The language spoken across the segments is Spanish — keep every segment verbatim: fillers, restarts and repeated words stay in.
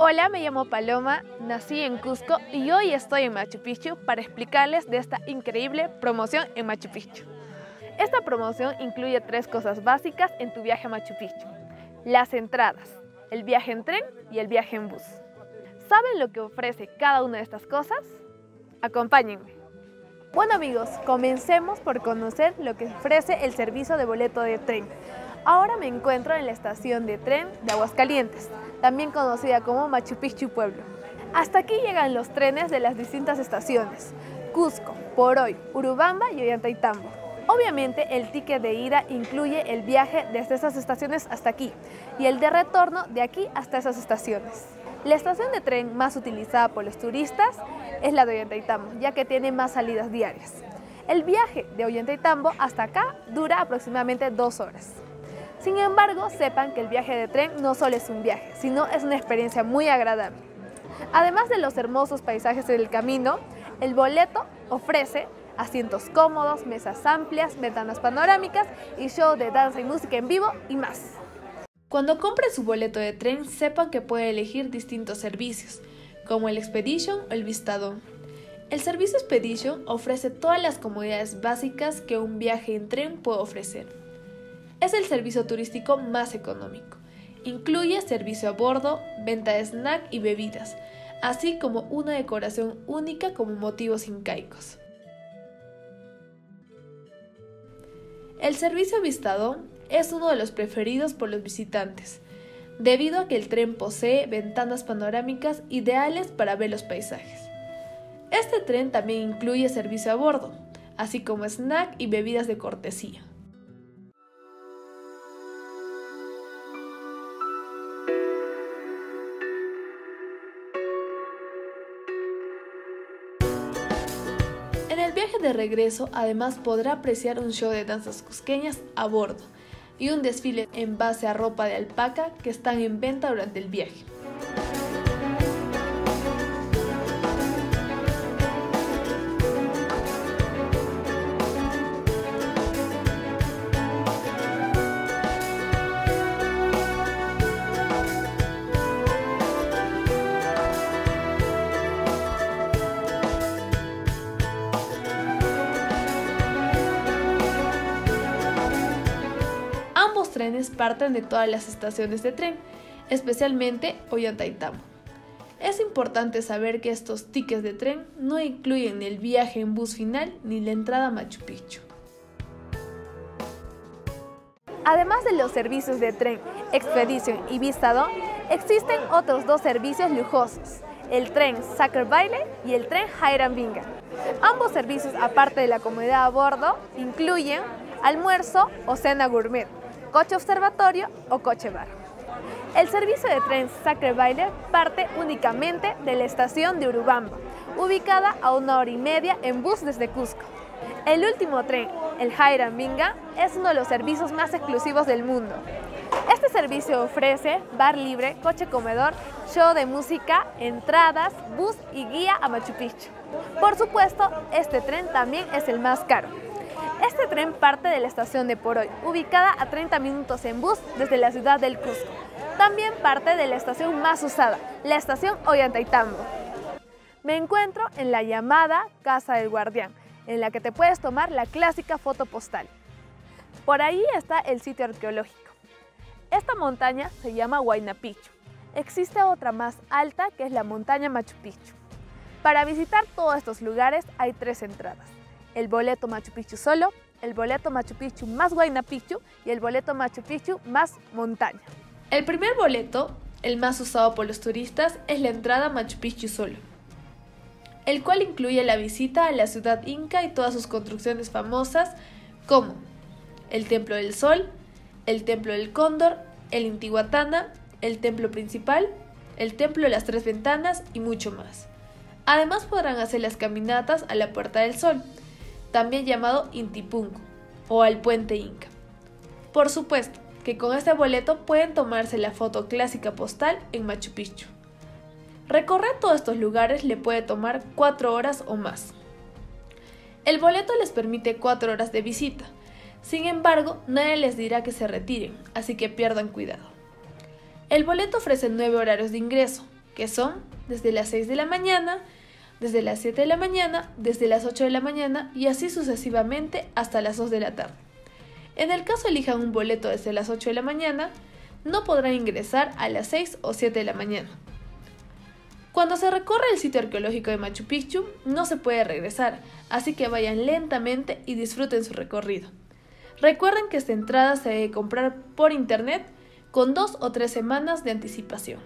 Hola, me llamo Paloma, nací en Cusco y hoy estoy en Machu Picchu para explicarles de esta increíble promoción en Machu Picchu. Esta promoción incluye tres cosas básicas en tu viaje a Machu Picchu: las entradas, el viaje en tren y el viaje en bus. ¿Saben lo que ofrece cada una de estas cosas? Acompáñenme. Bueno amigos, comencemos por conocer lo que ofrece el servicio de boleto de tren. Ahora me encuentro en la estación de tren de Aguascalientes, también conocida como Machu Picchu Pueblo. Hasta aquí llegan los trenes de las distintas estaciones: Cusco, Poroy, Urubamba y Ollantaytambo. Obviamente el ticket de ida incluye el viaje desde esas estaciones hasta aquí y el de retorno de aquí hasta esas estaciones. La estación de tren más utilizada por los turistas es la de Ollantaytambo, ya que tiene más salidas diarias. El viaje de Ollantaytambo hasta acá dura aproximadamente dos horas. Sin embargo, sepan que el viaje de tren no solo es un viaje, sino es una experiencia muy agradable. Además de los hermosos paisajes del camino, el boleto ofrece asientos cómodos, mesas amplias, ventanas panorámicas y show de danza y música en vivo y más. Cuando compren su boleto de tren, sepan que pueden elegir distintos servicios, como el Expedition o el Vistadón. El servicio Expedition ofrece todas las comodidades básicas que un viaje en tren puede ofrecer. Es el servicio turístico más económico. Incluye servicio a bordo, venta de snack y bebidas, así como una decoración única con motivos incaicos. El servicio Vistadón es uno de los preferidos por los visitantes, debido a que el tren posee ventanas panorámicas ideales para ver los paisajes. Este tren también incluye servicio a bordo, así como snack y bebidas de cortesía. En el viaje de regreso, además podrá apreciar un show de danzas cusqueñas a bordo y un desfile en base a ropa de alpaca que están en venta durante el viaje. Ambos trenes parten de todas las estaciones de tren, especialmente Ollantaytambo. Es importante saber que estos tickets de tren no incluyen el viaje en bus final ni la entrada a Machu Picchu. Además de los servicios de tren Expedition y Vistadón, existen otros dos servicios lujosos: el tren Sacre Baile y el tren Jairambinga. Ambos servicios, aparte de la comodidad a bordo, incluyen almuerzo o cena gourmet, coche observatorio o coche bar. El servicio de tren Sacre Baile parte únicamente de la estación de Urubamba, ubicada a una hora y media en bus desde Cusco. El último tren, el Jairambinga, es uno de los servicios más exclusivos del mundo. Este servicio ofrece bar libre, coche comedor, show de música, entradas, bus y guía a Machu Picchu. Por supuesto, este tren también es el más caro. Este tren parte de la estación de Poroy, ubicada a treinta minutos en bus desde la ciudad del Cusco. También parte de la estación más usada, la estación Ollantaytambo. Me encuentro en la llamada Casa del Guardián, en la que te puedes tomar la clásica foto postal. Por ahí está el sitio arqueológico. Esta montaña se llama Huayna Picchu. Existe otra más alta que es la montaña Machu Picchu. Para visitar todos estos lugares hay tres entradas: el boleto Machu Picchu solo, el boleto Machu Picchu más Huayna Picchu y el boleto Machu Picchu más montaña. El primer boleto, el más usado por los turistas, es la entrada Machu Picchu solo, el cual incluye la visita a la ciudad inca y todas sus construcciones famosas como el Templo del Sol, el Templo del Cóndor, el Intihuatana, el templo principal, el Templo de las Tres Ventanas y mucho más. Además podrán hacer las caminatas a la Puerta del Sol, también llamado Intipunku, o al Puente Inca. Por supuesto que con este boleto pueden tomarse la foto clásica postal en Machu Picchu. Recorrer todos estos lugares le puede tomar cuatro horas o más. El boleto les permite cuatro horas de visita, Sin embargo, nadie les dirá que se retiren, así que pierdan cuidado. El boleto ofrece nueve horarios de ingreso, que son desde las seis de la mañana, desde las siete de la mañana, desde las ocho de la mañana y así sucesivamente hasta las dos de la tarde. En el caso elijan un boleto desde las ocho de la mañana, no podrán ingresar a las seis o siete de la mañana. Cuando se recorre el sitio arqueológico de Machu Picchu, no se puede regresar, así que vayan lentamente y disfruten su recorrido. Recuerden que esta entrada se debe comprar por internet con dos o tres semanas de anticipación.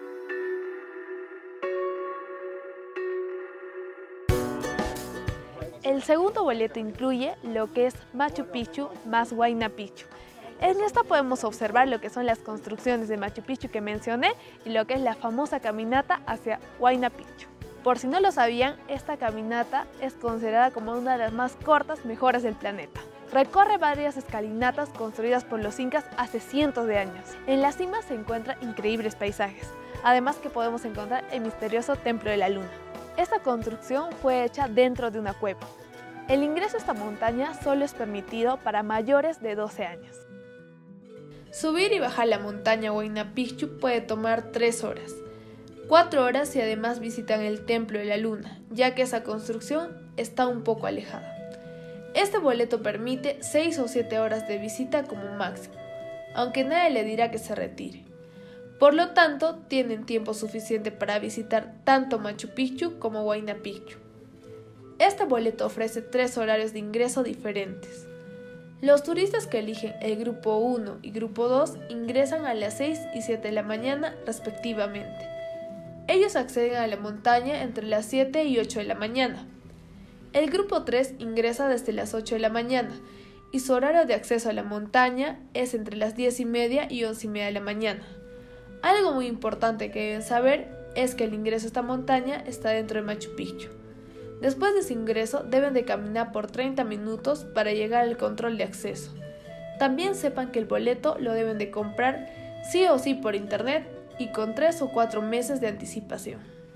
El segundo boleto incluye lo que es Machu Picchu más Huayna Picchu. En esta podemos observar lo que son las construcciones de Machu Picchu que mencioné y lo que es la famosa caminata hacia Huayna Picchu. Por si no lo sabían, esta caminata es considerada como una de las más cortas mejoras del planeta. Recorre varias escalinatas construidas por los incas hace cientos de años. En la cima se encuentran increíbles paisajes, además que podemos encontrar el misterioso Templo de la Luna. Esta construcción fue hecha dentro de una cueva. El ingreso a esta montaña solo es permitido para mayores de doce años. Subir y bajar la montaña Huayna Picchu puede tomar tres horas, cuatro horas si además visitan el Templo de la Luna, ya que esa construcción está un poco alejada. Este boleto permite seis o siete horas de visita como máximo, aunque nadie le dirá que se retire. Por lo tanto, tienen tiempo suficiente para visitar tanto Machu Picchu como Huayna Picchu. Este boleto ofrece tres horarios de ingreso diferentes. Los turistas que eligen el grupo uno y grupo dos ingresan a las seis y siete de la mañana respectivamente. Ellos acceden a la montaña entre las siete y ocho de la mañana. El grupo tres ingresa desde las ocho de la mañana y su horario de acceso a la montaña es entre las diez y media y once y media de la mañana. Algo muy importante que deben saber es que el ingreso a esta montaña está dentro de Machu Picchu. Después de ese ingreso deben de caminar por treinta minutos para llegar al control de acceso. También sepan que el boleto lo deben de comprar sí o sí por internet y con tres o cuatro meses de anticipación.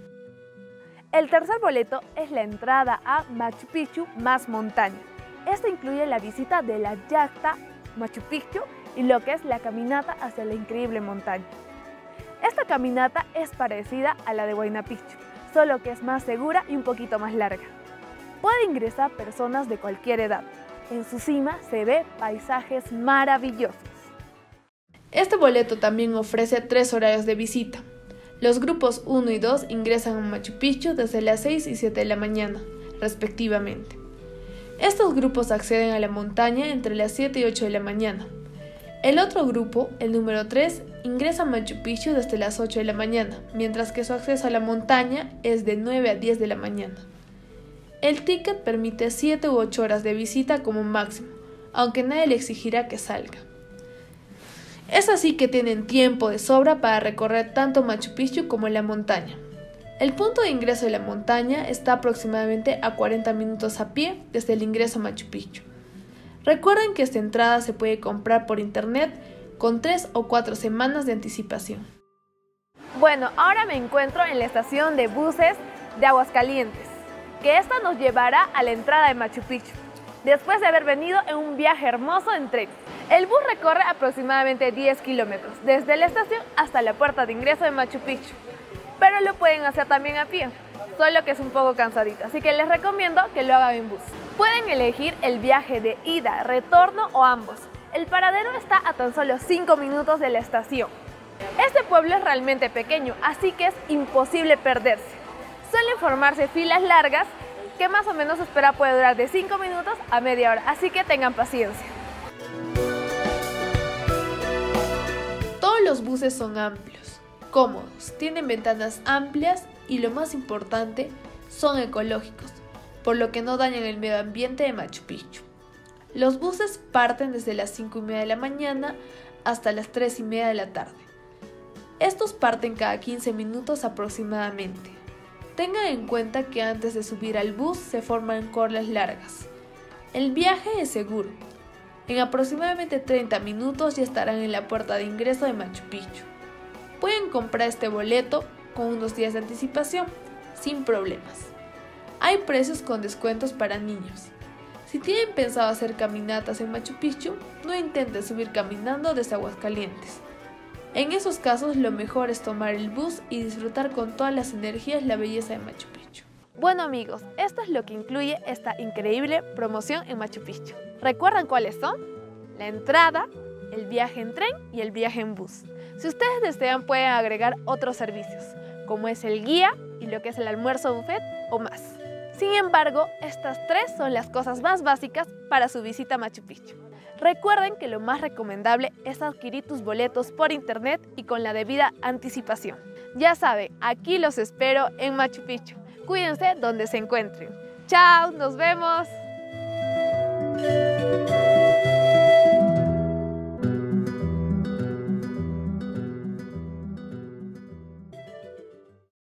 El tercer boleto es la entrada a Machu Picchu más montaña. Esto incluye la visita de la yacta Machu Picchu y lo que es la caminata hacia la increíble montaña. Esta caminata es parecida a la de Huayna Picchu, solo que es más segura y un poquito más larga. Puede ingresar personas de cualquier edad. En su cima se ve paisajes maravillosos. Este boleto también ofrece tres horarios de visita. Los grupos uno y dos ingresan a Machu Picchu desde las seis y siete de la mañana, respectivamente. Estos grupos acceden a la montaña entre las siete y ocho de la mañana. El otro grupo, el número tres, ingresa a Machu Picchu desde las ocho de la mañana, mientras que su acceso a la montaña es de nueve a diez de la mañana. El ticket permite siete u ocho horas de visita como máximo, aunque nadie le exigirá que salga. Es así que tienen tiempo de sobra para recorrer tanto Machu Picchu como la montaña. El punto de ingreso de la montaña está aproximadamente a cuarenta minutos a pie desde el ingreso a Machu Picchu. Recuerden que esta entrada se puede comprar por internet con tres o cuatro semanas de anticipación. Bueno, ahora me encuentro en la estación de buses de Aguascalientes, que esta nos llevará a la entrada de Machu Picchu, después de haber venido en un viaje hermoso en tren. El bus recorre aproximadamente diez kilómetros, desde la estación hasta la puerta de ingreso de Machu Picchu, pero lo pueden hacer también a pie, solo que es un poco cansadito, así que les recomiendo que lo hagan en bus. Pueden elegir el viaje de ida, retorno o ambos. El paradero está a tan solo cinco minutos de la estación. Este pueblo es realmente pequeño, así que es imposible perderse. Suelen formarse filas largas que más o menos su espera puede durar de cinco minutos a media hora, así que tengan paciencia. Todos los buses son amplios, cómodos, tienen ventanas amplias y lo más importante, son ecológicos, por lo que no dañan el medio ambiente de Machu Picchu. Los buses parten desde las cinco y media de la mañana hasta las tres y media de la tarde. Estos parten cada quince minutos aproximadamente. Tengan en cuenta que antes de subir al bus se forman colas largas. El viaje es seguro. En aproximadamente treinta minutos ya estarán en la puerta de ingreso de Machu Picchu. Pueden comprar este boleto con unos días de anticipación, sin problemas. Hay precios con descuentos para niños. Si tienen pensado hacer caminatas en Machu Picchu, no intenten subir caminando desde Aguascalientes. En esos casos lo mejor es tomar el bus y disfrutar con todas las energías la belleza de Machu Picchu. Bueno amigos, esto es lo que incluye esta increíble promoción en Machu Picchu. ¿Recuerdan cuáles son? La entrada, el viaje en tren y el viaje en bus. Si ustedes desean pueden agregar otros servicios, como es el guía y lo que es el almuerzo buffet o más. Sin embargo, estas tres son las cosas más básicas para su visita a Machu Picchu. Recuerden que lo más recomendable es adquirir tus boletos por internet y con la debida anticipación. Ya saben, aquí los espero en Machu Picchu. Cuídense donde se encuentren. ¡Chao! ¡Nos vemos!